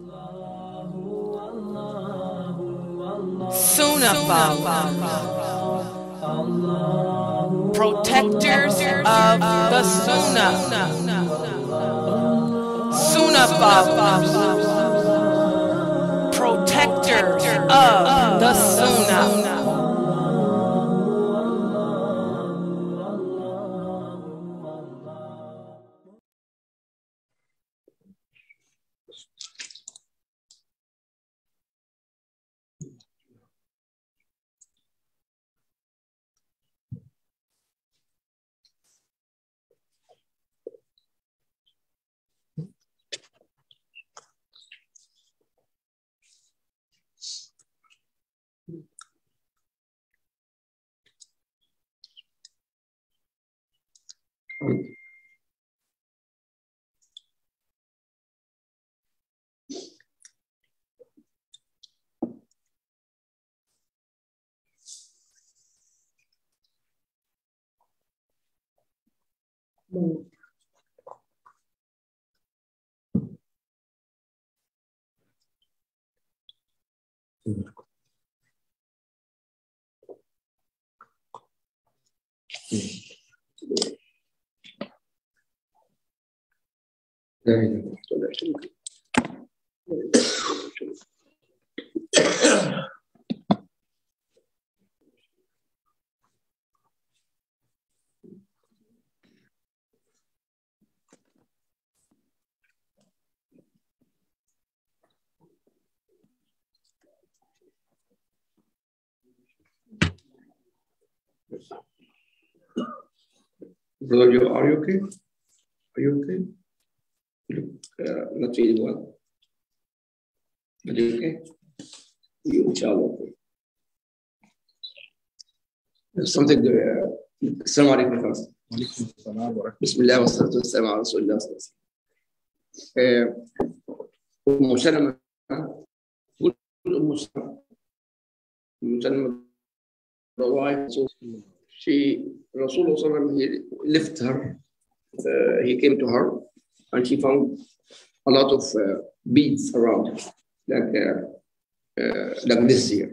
Sunnah, protectors of the Sunnah. Sunnah, protectors of the Sunnah. Brother, are you okay? Are you okay? You look not really well. Are you okay? You, inshallah, okay. There's something there. Assalamu alaikum first. Bismillah wa salatu wa salam ala Rasulillah. Umm Salama, Umm Salama, the wife, so Rasulullah, he left her, he came to her, and she found a lot of beads around, like this here.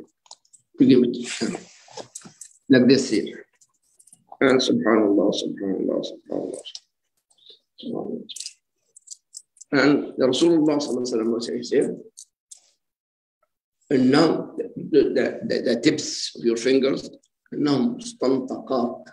Like this here. And subhanallah, subhanallah, subhanallah, subhanallah. And the Rasulullah said, and now the tips of your fingers, now stantakat.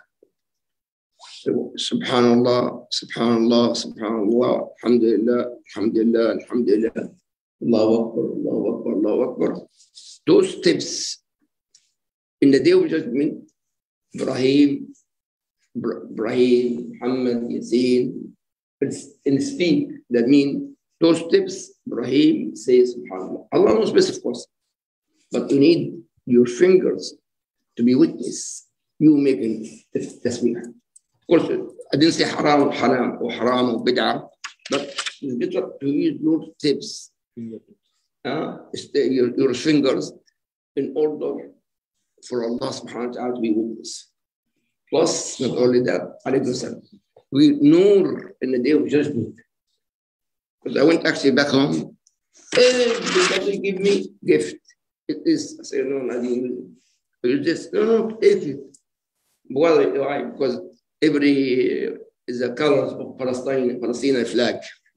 Subhanallah, subhanallah, subhanallah, alhamdulillah, alhamdulillah, alhamdulillah, Allahu Akbar, Allahu Akbar, Allahu Akbar. Those tips in the day of judgment, Ibrahim, Muhammad, Yasin, in speak, that means those tips, Ibrahim says subhanallah. Allah knows best, of course, but you need your fingers to be witness, you making tasbih. Of course, I didn't say haram or bid'ah, but it's better to use your tips, your fingers, in order for Allah subhanahu wa ta'ala to be witness. Plus, not only that, we nur in the day of judgment. Because I went actually back home, everybody give me gift. It is, I say, no, I didn't use it. You just, no, take it. Why? Because every is the colors of Palestinian flag.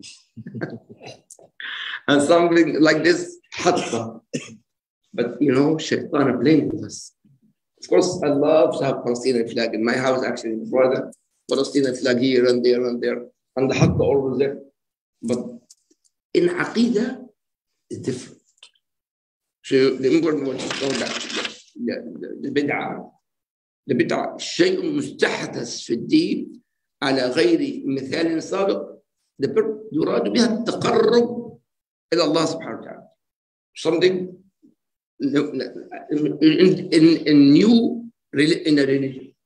And something like this, hatta. But you know, Shaitan playing with us. Of course, I love to have Palestinian flag in my house, actually, in Florida. Palestinian flag here and there and there. And the hatta always there. But in Aqidah, it's different. So the important one is called that. البدعة شيء مستحدث في الدين على غير مثال سابق يراد بها التقرب إلى الله سبحانه وتعالى. Something in a religion.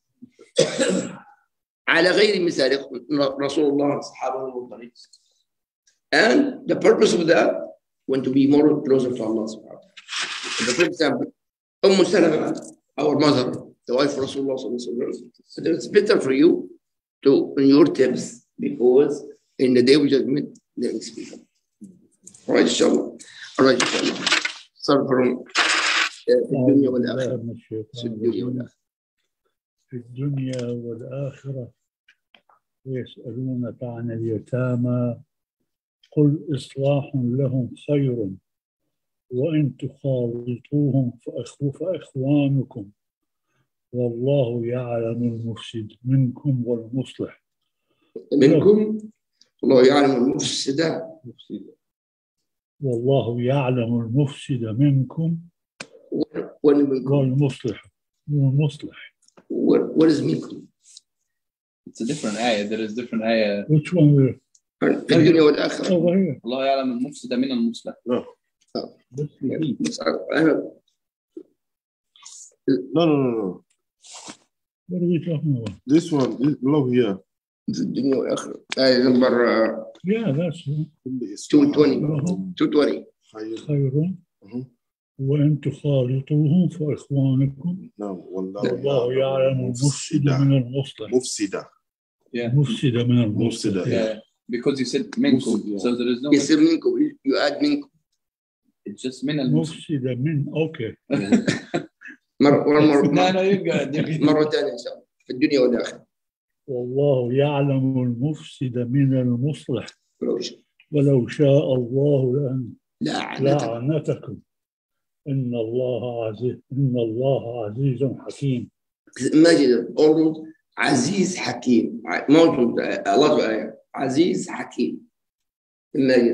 على غير مثال رسول الله أصحابه والطريق. And the purpose of that want to be more closer to Allah subhanahu wa ta'ala. For example, Salama, our mother, the wife of Rasulullah sallallahu alaihi wasallam, it's better for you to in your tips, because in the day of judgment there is people. All right, inshallah. All right, inshallah. Start from في الدنيا والآخرة. في الدنيا والآخرة. في الدنيا والآخرة ويسألونك عن اليتامى قل إصلاح لهم خير وإن تخالطوهم فإخوانكم والله يعلم المفسد منكم والمصلح. منكم الله يعلم المفسد. والله يعلم المفسد منكم والمصلح. What is منكم? It's a different ayah. There is different ayah. Which one? في الدنيا والآخرة. Over here. الله يعلم المفسد من المصلح. No. No. What are we talking about? This one, below here. في الدنيا والآخرة. آية نمبر Yeah, that's 220. 220. خير وإن تخالطوهم فإخوانكم نعم والله يعلم المفسد من المصلح. مفسدة. Yeah. مفسد من المصلح. مفسدة. Yeah. Because you said منكم, Yeah. so there is no. يصير منكم. You add منكم. It's just من المفسد. مفسد من okay. مرة No, you got it. مرة ثانية إن شاء الله. في الدنيا والآخرة. والله يعلم المفسد من المصلح ولو شاء. ولو شاء الله لعنتك. لعنتكم إن الله عزيز حكيم. Imagine almost عزيز حكيم. موجود a lot of آية. عزيز حكيم. Imagine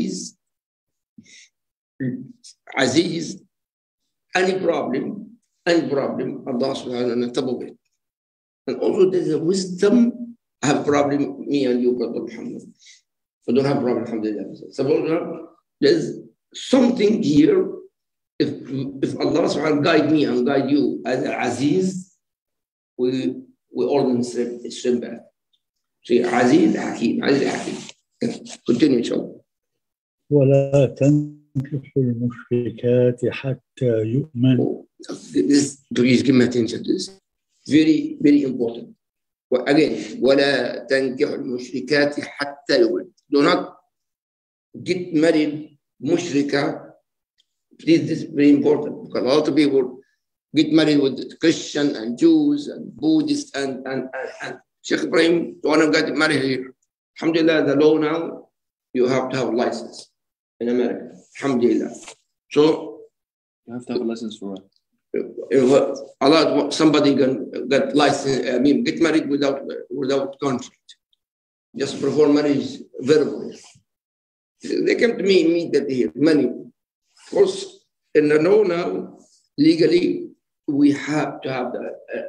عزيز any problem Allah subhanahu wa ta'ala. And also there's a wisdom. I have problem, me and you, Brother Muhammad. I don't have problem, alhamdulillah. So there's something here. If Allah subhanahu wa ta'ala guide me and guide you as Aziz, we all swim back. See, Aziz Hakim. Continue, inshallah. ولا تنكحوا المشركات حتى يؤمنوا. Please give me attention to this. Very, very important. Again, ولا تنكحوا المشركات حتى يؤمنوا. Do not get married mushrika. Please, this is very important because a lot of people get married with Christian and Jews and Buddhists and Sheikh Ibrahim, the one who got married here. Alhamdulillah, the law now, you have to have a license in America. Alhamdulillah. So You have to have a license for what? Somebody got license. I mean, get married without contract. Just perform marriage verbally. They came to me immediately here. Many, of course, in the law now, legally, we have to have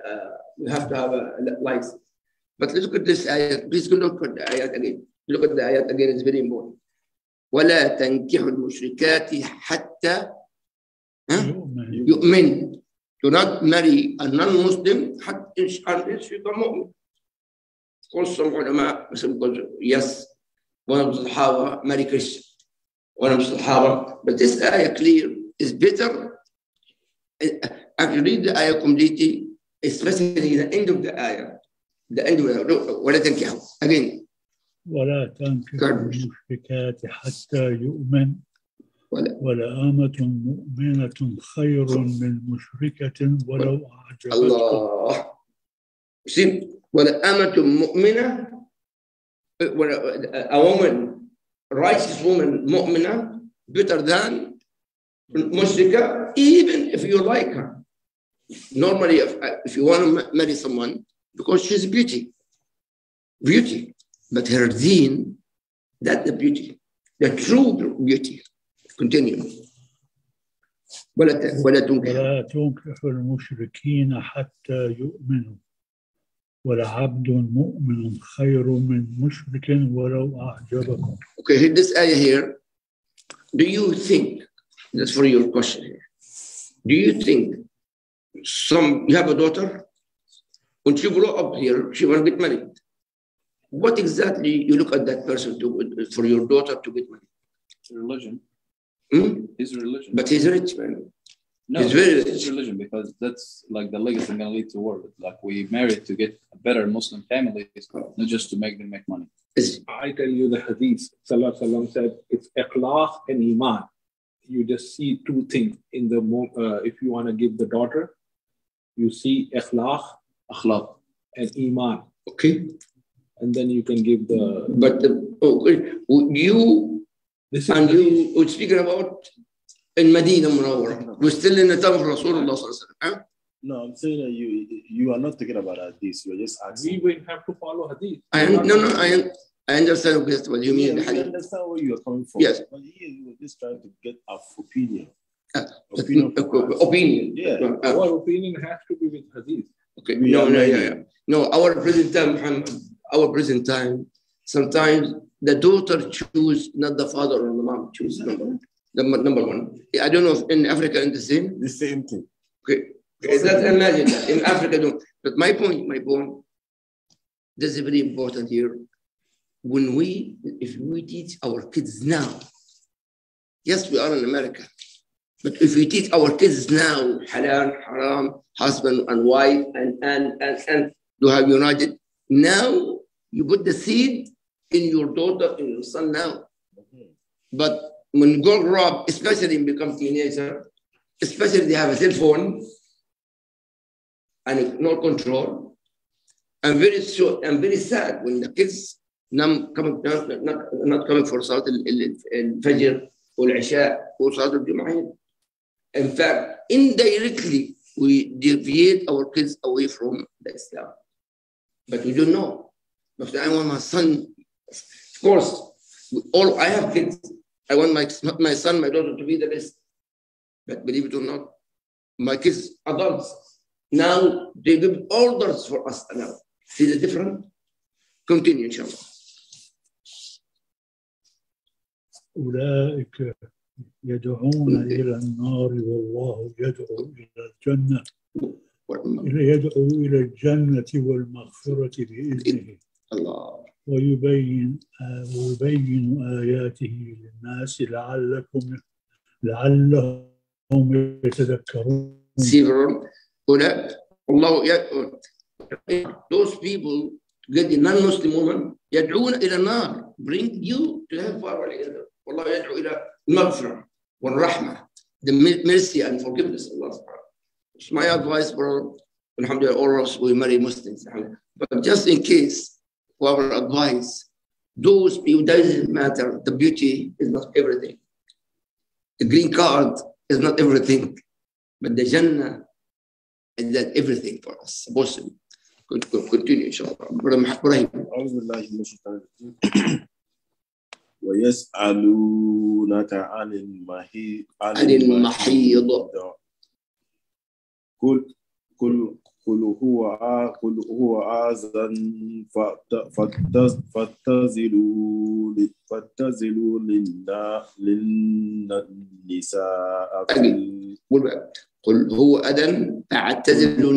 a license. But let's look at this ayat. Please look at the ayat again. Look at the ayat again. It's very important. ولا تنكحوا المشركات حتى يؤمن. Do not marry a non-Muslim unless you become mu'min. Of course, some ulama, yes, one of the Sahaba marry Christian. One of the Sahaba, but this ayah clear is better. Actually, read the ayah completely, especially the end of the ayah. The end of the ayah. ولا تنكحوا. Again. ولا تنكحوا المشركات حتى يؤمن ولأمة مؤمنة خير من مشركة ولو أعجبتكم. الله. See, ولأمة مؤمنة, a woman, righteous woman, مؤمنة, better than mushrika, even if you like her. Normally, if you want to marry someone, because she's beauty, but her deen, that's the beauty, the true beauty. Continue. ولا تنكحوا المشركين حتى يؤمنوا ولعبد مؤمن خير من مشرك ولو أعجبكم. Okay, this ayah here. Do you think, that's for your question here. Do you think you have a daughter, when she grow up here, she will get married? What exactly you look at that person for your daughter to get married? Religion. Hmm? His religion. But he's rich, man. No, It's very it's religion, because that's like the legacy going to lead to war. Like we married to get a better Muslim families, not just to make them make money. I tell you the hadith. Sallallahu Alaihi Wasallam said it's akhlaq and iman. You just see two things in the if you want to give the daughter, you see akhlaq and iman. Okay. And then you can give the. But we're speaking about in Medina Munawwara. We're still in the time of Rasulullah sallallahu alaihi wasallam. No, I'm saying that you are not talking about hadith. You're just asking. We will have to follow hadith. I understand what you mean. I understand where you are coming from. Yes. But here you were just trying to get an opinion. Opinion. Yeah. Our opinion has to be with hadith. Okay. No. Our present time. Sometimes the daughter choose, not the father or the mom choose. Number one. I don't know if in Africa it's the same. The same thing. Okay. Let's imagine that in Africa. But my point. This is very important here. If we teach our kids now, yes, we are in America, but if we teach our kids now, halal, haram, husband and wife, and you have united, now you put the seed in your daughter, in your son now. But when you grow up, especially become teenager, especially they have a cell phone and no control, I'm very sad when the kids not coming for Salat al-Fajr or al-Isha or Salat al-Jum'ah. In fact, indirectly, we deviate our kids away from the Islam. But we don't know. But I want my son, of course, I have kids. I want my son, my daughter to be the best. But believe it or not, my kids, adults, now they give orders for us now. See the difference? Continue, inshallah. أولئك يدعون إلى النار والله يدعو إلى الجنة يدعو إلى الجنة والمغفرة بإذنه الله ويبين آياته للناس لعلهم يتذكرون. Those people get the non-Muslim woman يدعون إلى النار, bring you to hellfire. والله يدعو إلى المغفرة والرحمة, the mercy and forgiveness of Allah. It's my advice, bro. Alhamdulillah, all of us we marry Muslims. But just in case, our advice, those people, doesn't matter. The beauty is not everything. The green card is not everything. But the Jannah is that everything for us. Muslim. Continue, inshallah. Brother Ibrahim. ويسألونك عن المحيض قل هو أذى فاعتزلوا للنساء قل هو أذى فاعتزلوا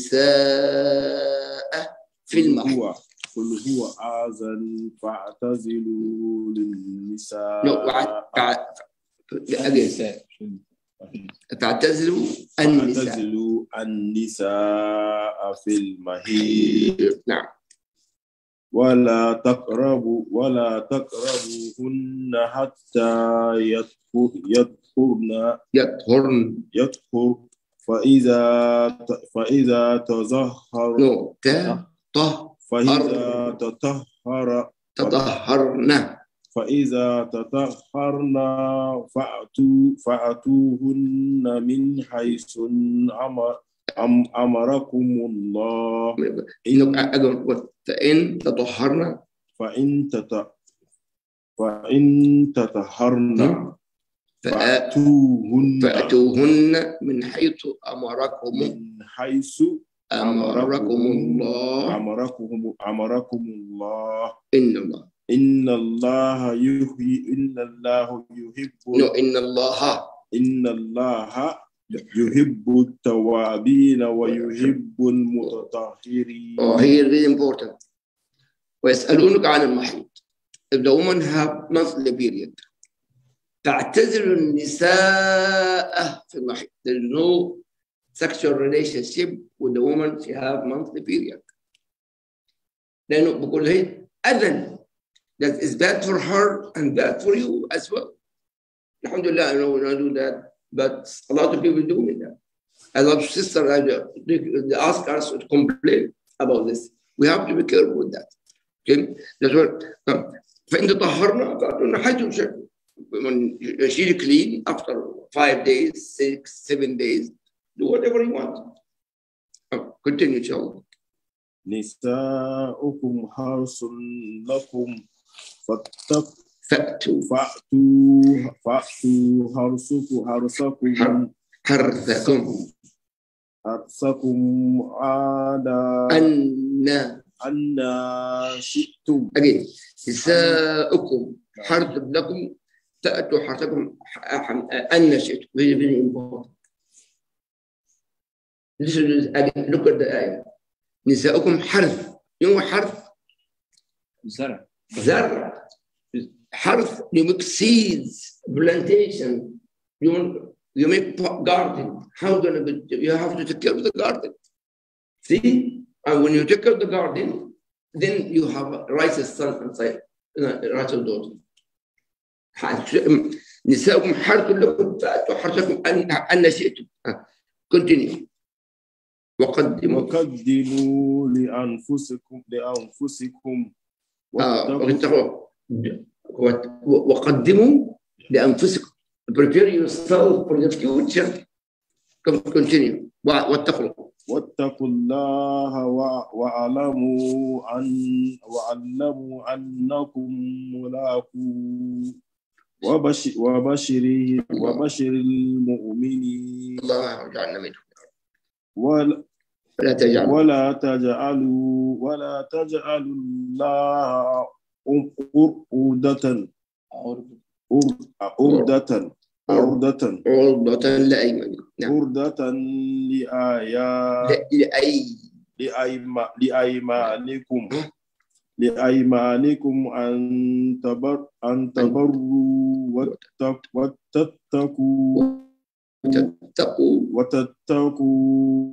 النساء في المحيض. قل هو أذى فاعتزلوا النساء. فاعتزلوا النساء في المحيض. نعم. ولا تقربوهن حتى يطهرن فإذا تطهرن فأتوهن من حيث أمركم الله. فإن تطهرن فأتوهن من حيث أمركم الله. إن الله يحب التوابين ويحب المتطهرين. Here is important. ويسألونك عن المحيض. If the woman have monthly period, تعتزل النساء في المحيض. There is no sexual relationship with the woman she have monthly period. لأنه بقول هي أذن. That is bad for her and bad for you as well. Alhamdulillah, I know we don't do that, but a lot of people doing that. A lot of sisters they ask us to complain about this. We have to be careful with that. Okay? That's what. فإن طهرنا قالوا حيث شيء. When she's clean after 5 days, 6, 7 days, do whatever you want. Continue, inshallah. نساؤكم حرث لكم فأتوا حرثكم عادا أن شئتم. Again, نساؤكم حرث لكم تأتوا حرثكم أن شئتم. Very, very important. Listen, again, look at the ayah. نساؤكم حرث. You know حرث? زرع. حرث, you make seeds, plantation. You make garden. How gonna be? You have to take care of the garden. See, and when you take care of the garden, then you have a righteous son inside, righteous daughter. نساؤكم حرث لكم فأتوا حرثكم أن شئتم. Continue. وقدموا لأنفسكم وقدموا لأنفسكم. Prepare yourself for the future. Continue. واتقوا الله واعلموا أنكم ملاقوه وبشر المؤمنين. الله يجعلنا منهم. ولا تجعلوا الله عرضة لأيمانكم أن تبروا وتتقوا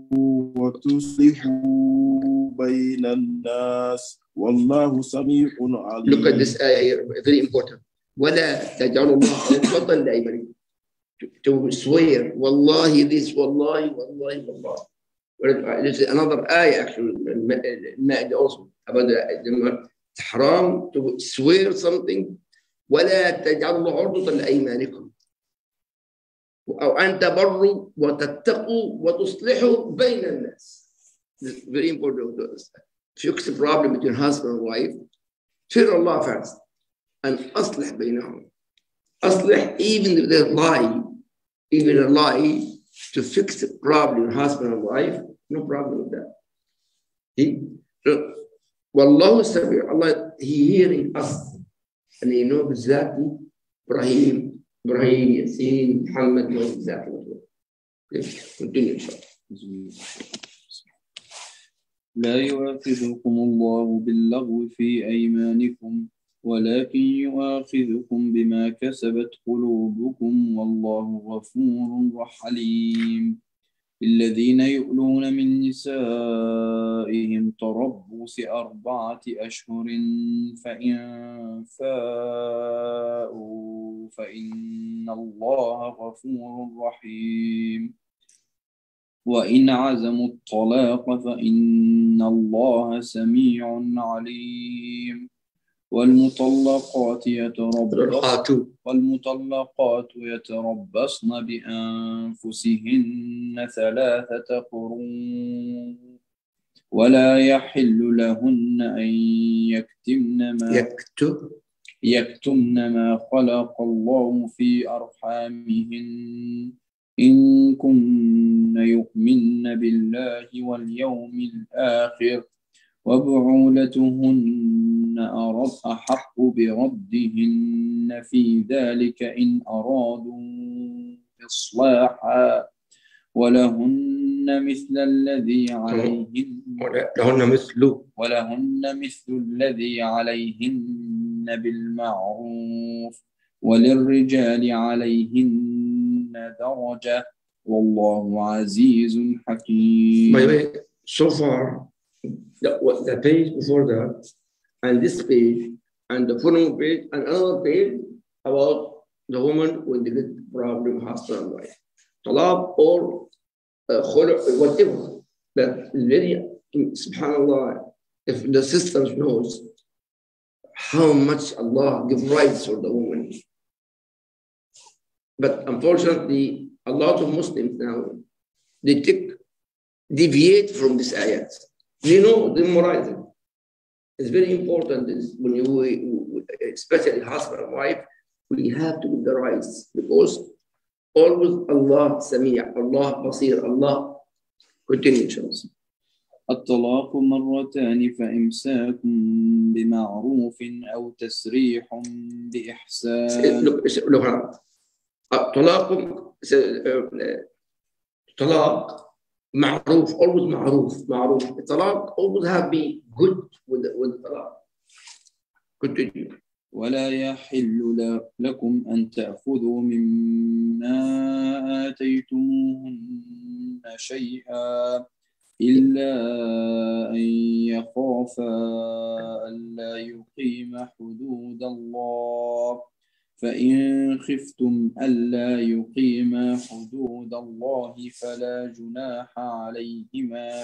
وتصلحوا بين الناس والله سميع عليم. Look at this ayah here, very important. ولا تجعلوا الله عرضة لأيمانكم. To swear, wallahi this, wallahi. This is another ayah actually, also about the haram to swear something. ولا تجعلوا عرضة لأيمانكم. أو أن تبروا وتتقوا وتصلحوا بين الناس. This is very important. Fix the problem between husband and wife. Fear Allah first. And أصلح بينهم. أصلح even if they lie, even a lie, to fix the problem husband and wife, no problem with that. Wallahu Sabir, Allah, He hearing us, and He knows exactly Ibrahim, Yasin, Muhammad knows exactly what we're doing. Continue, inshallah. لا يؤاخذكم الله باللغو في أيمانكم ولكن يؤاخذكم بما كسبت قلوبكم والله غفور رحيم. الذين يؤلون من نسائهم تربص 4 أشهر فإن فاءوا فإن الله غفور رحيم. وإن عزموا الطلاق فإن الله سميع عليم. والمطلقات يتربصن بأنفسهن 3 قروء ولا يحل لهن أن يكتمن ما خلق الله في أرحامهن إن كن يؤمن بالله واليوم الآخر وبعولتهن أحق بردهن في ذلك إن أرادوا إصلاحا ولهن مثل الذي عليهن بالمعروف وللرجال عليهن درجة والله عزيز حكيم. By the way, so far, the page before that, and this page, and the following page, and another page about the woman when they get problem, husband and wife, talaq or whatever. That is very, subhanAllah, if the sisters knows how much Allah gives rights for the woman. But unfortunately, a lot of Muslims now, they deviate from this ayat. They know, they memorize it. It's very important when you, especially husband and wife, we have to give the rights because always Allah Sami', Allah Basir, Allah. Continue, Charles. الطلاق مرتان فإمساك بمعروف أو تسريح بإحسان. Look, طلاق معروف, always معروف. الطلاق always have be good with the طلاق. Continue. ولا يحل لكم أن تأخذوا مما آتيتموهن شيئا إلا أن يخافا ألا يقيما حدود الله فإن خفتم ألا يقيما حدود الله فلا جناح عليهما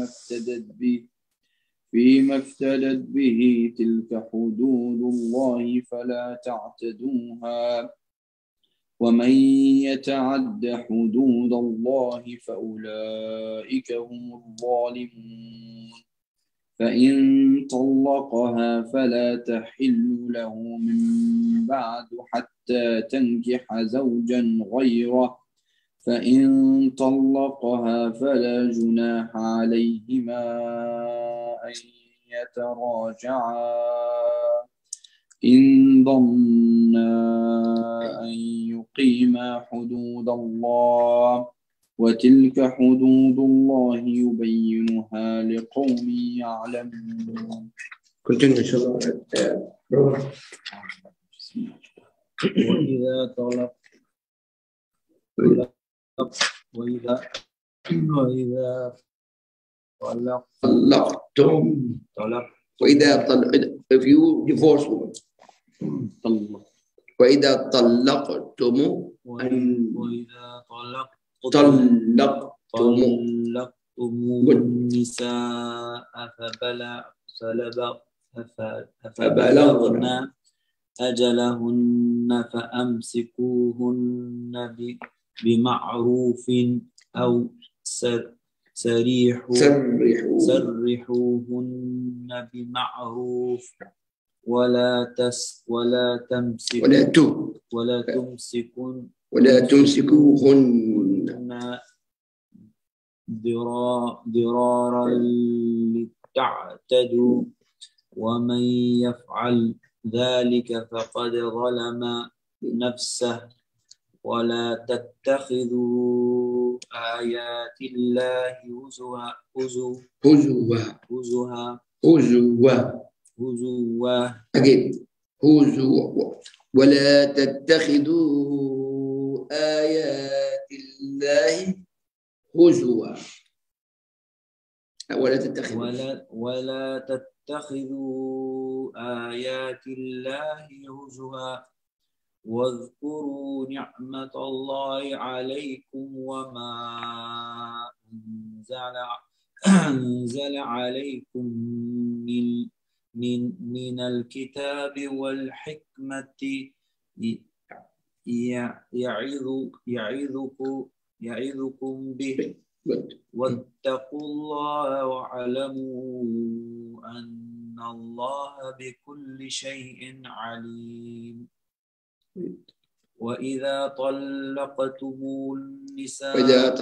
فيما افتدت به تلك حدود الله فلا تعتدوها ومن يتعد حدود الله فأولئك هم الظالمون فإن طلقها فلا تحل له من بعد حتى تنكح زوجا غيره فإن طلقها فلا جناح عليهما أن يتراجعا إن ظنا أن يقيما حدود الله وتلك حدود الله يبينها لقوم يعلمون. Continue, inshallah. وإذا طلقتم if you divorce woman وإذا طلقتم النساء فبلغن أجلهن فأمسكوهن بمعروف أو سرحوهن بمعروف ولا تمسكوهن ضرارا لتعتدوا ومن يفعل ذلك فقد ظلم نفسه ولا تتخذوا آيات الله هزوا ولا تتخذوا آيات الله هزوا ولا تتخذوا آيات الله هزوا واذكروا نعمة الله عليكم وما أنزل عليكم من الكتاب والحكمة يعظكم به واتقوا الله واعلموا أن الله بكل شيء عليم. وإذا طلقتم النساء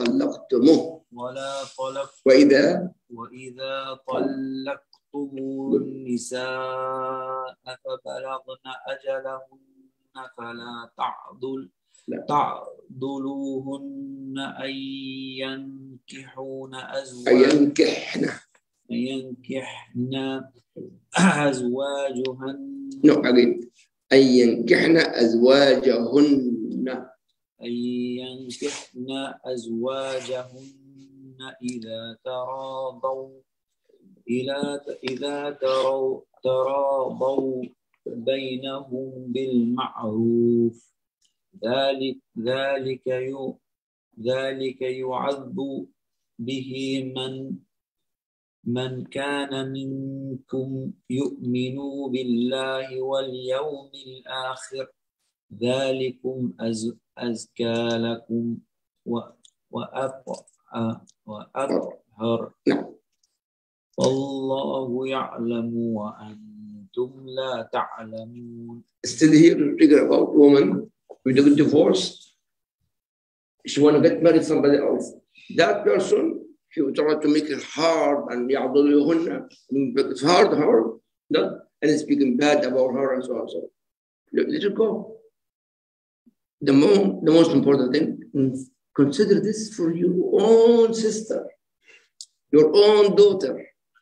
فبلغن أجلهن فلا تعضلوهن أن ينكحن أزواجهن أن ينكحن أزواجهن أن ينكحن أزواجهن إذا تراضوا بينهم بالمعروف ذلك يعذب به من كان منكم يؤمن بالله واليوم الآخر ذلكم أزكى لكم وأطهر والله يعلم وأنتم لا تعلمون. Still here to figure about woman with a divorce. She want to get married to somebody else. That person, he will try to make it hard and it's hard and speaking bad about her and so on. So let it go. The most important thing, consider this for your own sister, your own daughter.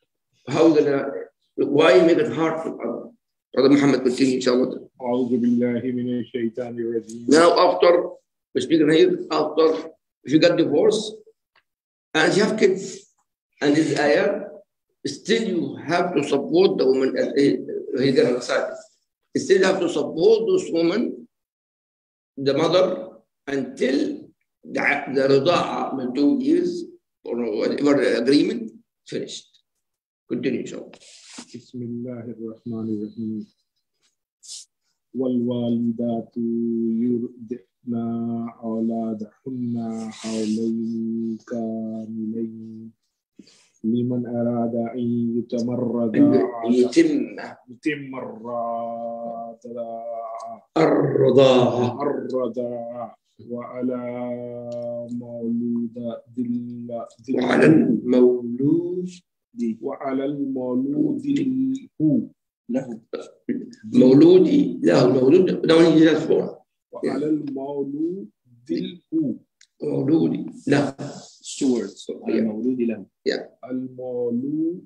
Why make it hard for others? Brother Muhammad, continue, inshallah. Now, after we're speaking here, after if you got divorced and you have kids, and this ayah, still you have to support the woman. Still have to support this woman, the mother, until the rida'a, 2 years or whatever agreement finished. Continue, inshallah. بسم الله الرحمن الرحيم والوالدات يرضعن أولادهن حولين كاملين لمن أراد أن يتم الرضاعة وعلى المولود له مولودي له مولود له وعلى المولود مولودي له steward. So المولود له. المولود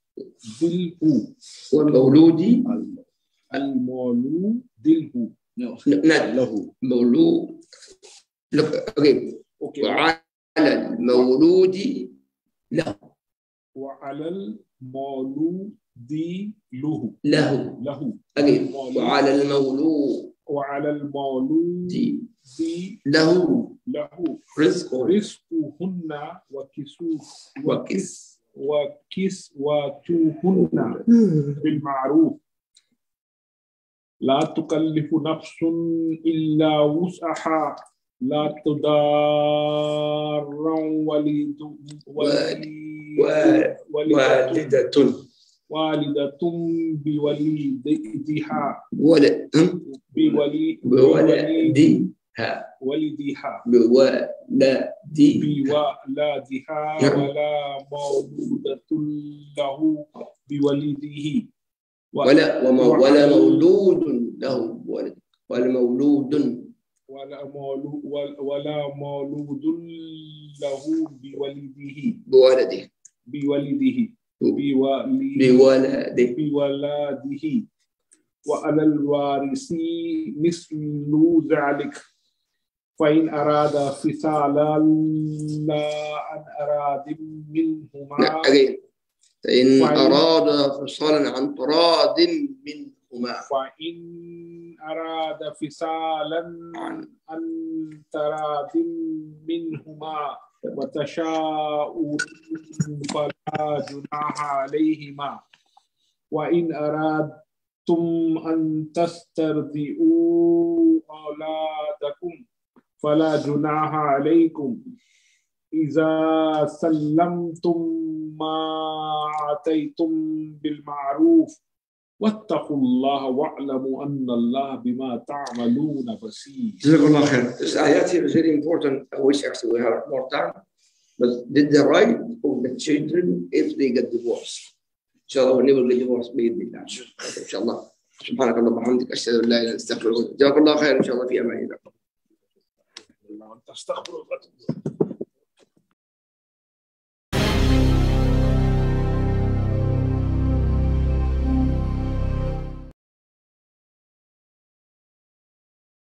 والمولودي المولود له مولود. Okay. وعلى المولود له وعلى المولود له وعلى المولود له رزقهن وكسوتهن بالمعروف لا تكلف نفس إلا وسعها لا تضار والدة بولدها ولا مولودة له بولده ولا مولود له بولد ولا مولود له بولده وعلى الوارث مثل ذلك فإن أراد فصالا لا عن أراد منهما فإن أراد فصالا عن تراض منهما عن تراض منهما وتشاءون فلا جناح عليهما وإن أردتم أن تسترضعوا أولادكم فلا جناح عليكم إذا سلمتم ما آتيتم بالمعروف واتقوا الله واعلموا أن الله بما تعملون بصير. جزاك الله خير. This ayat here is very important. I wish actually we had more time. But did the right of the children if they get divorced? Inshallah, we never get divorced بإذن الله. Inshallah. سبحانك اللهم وبحمدك أشهد أن لا إله إلا أنت أستغفرك. جزاك الله خير إن شاء الله في أمان الله. استغفر الله.